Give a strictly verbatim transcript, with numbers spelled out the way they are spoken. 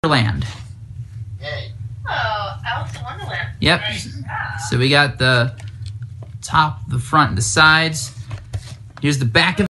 Wonderland. Yay. Oh, Alice in Wonderland. Yep. Nice. Yeah. So we got the top, the front, and the sides. Here's the back of